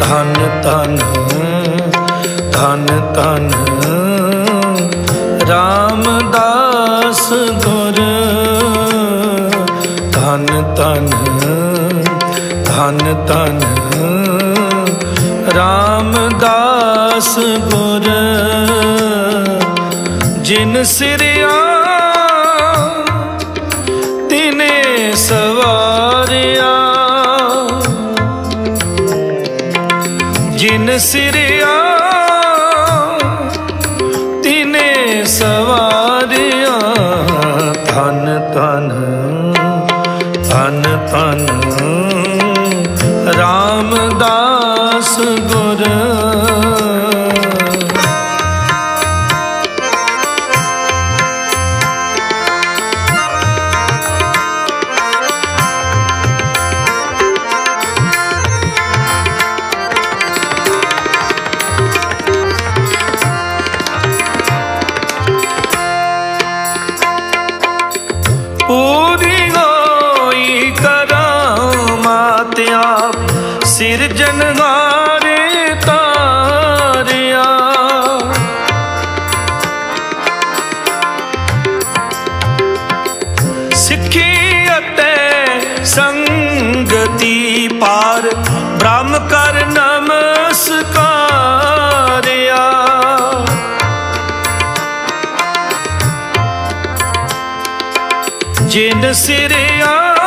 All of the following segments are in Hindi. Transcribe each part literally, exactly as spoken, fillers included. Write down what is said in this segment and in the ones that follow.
धन धन धन धन रामदास गुर धन धन धन धन रामदास गुर जिन सिरिया तिने सवारिया जिन सिरिया तिने सवारिया धन धन धन धन रामदास गुर सिरजनहारे तारिया सिखी अते संगति पार ब्रह्म कर नमस्कारिया जिन सिरिया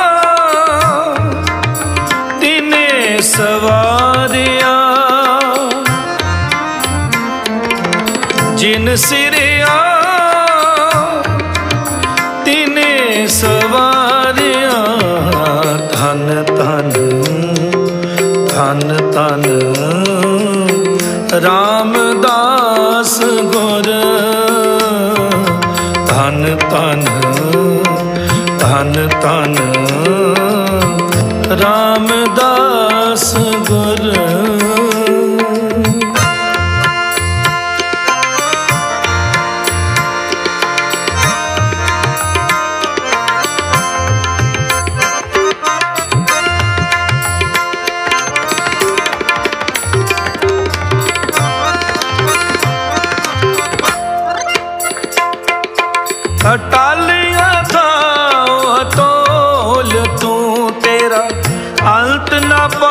सवारिया जिन सिरिया तिने सवारिया धन धन धन धन रामदास गुर धन धन धन धन रामदास गुर अटालिया था तोल तू तेरा अंत न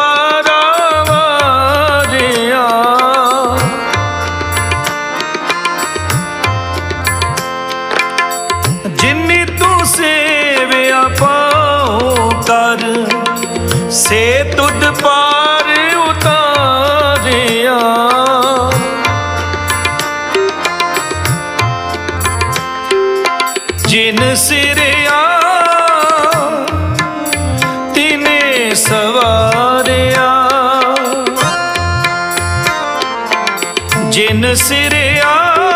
पारावारिया जिन्नी तू सेविया पाओ कर से तुद पार उतारिया जिन सिरिया तिने सवारिया जिन सिरिया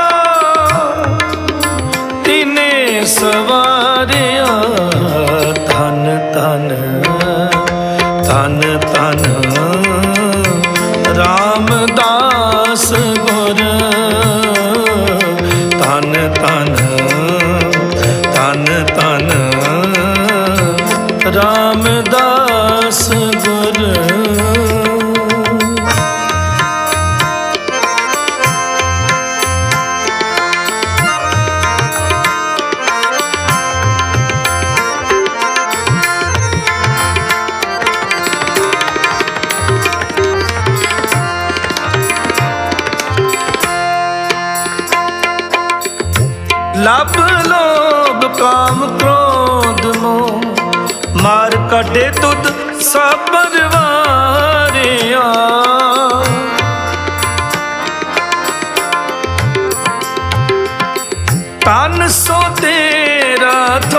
तिने सवारिया धन धन धन धन रामदास गुर धन धन धन धन रामदास गुर लब लोभ काम क्रोध मोह मार कटे तुद सबर वारिया तन सो तेरा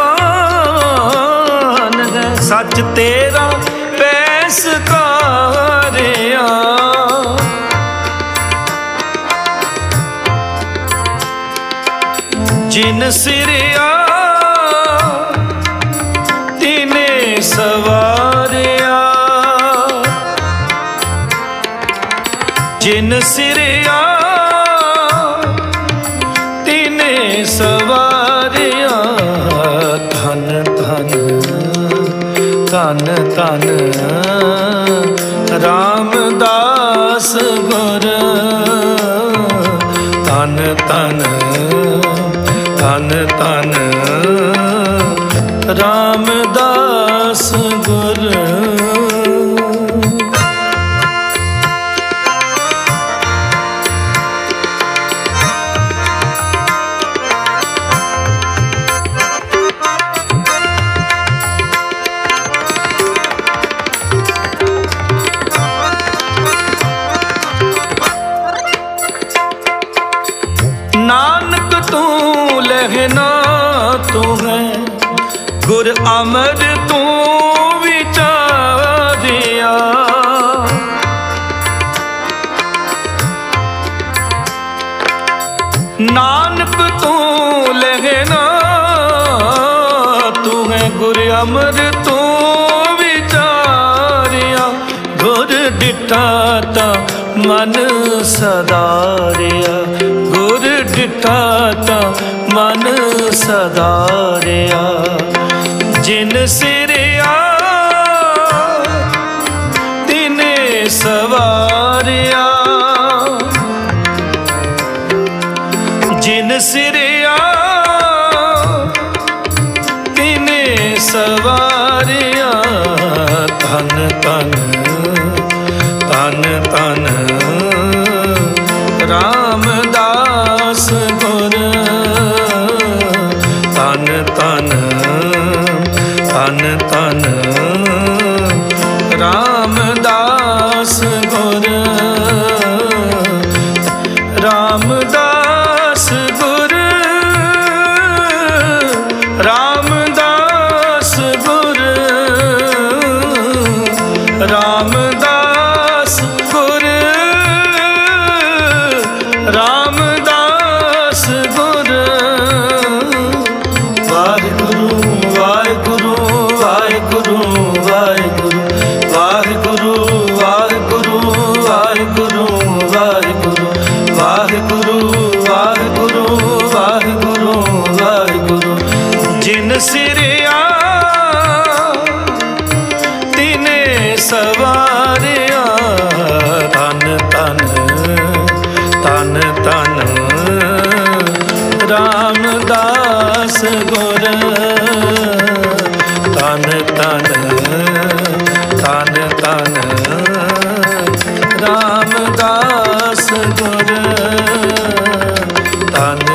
थान है सच तेरा पैस कारिया जिन सिरिया तिने सवारिया जिन सिरिया तिने सवारिया धन धन धन धन रामदास गुर तन तन तन तन रामदास गुर। नानक तू लहना तू है गुर अमर तू विचारिया। नानक तू लहना तू है गुर अमर तू विचारिया। गुर डिठा ता मन सदारिया। गुर डिठा ता मन सदारिया। जिन सिरिया तिने सवारिया। जिन सिरिया तिने सवारिया। तन तन तन तन रामदास गुर तन तन तन तन रामदास गुर। रामदास गुर रामदास गुर रामदास गुर रामदास गुर। वाहिगुरु वाहिगुरु वाहिगुरु वाहिगुरु वाहिगुरु वाहिगुरु वाहिगुरु वाहिगुरु वाहिगुरु वाहिगुरु वाहिगुरु वाहिगुरु। जिन सिरिया तिने सवारिया। तन तन तन तन रामदास गुर तन तन तन तन रामदास गुर तन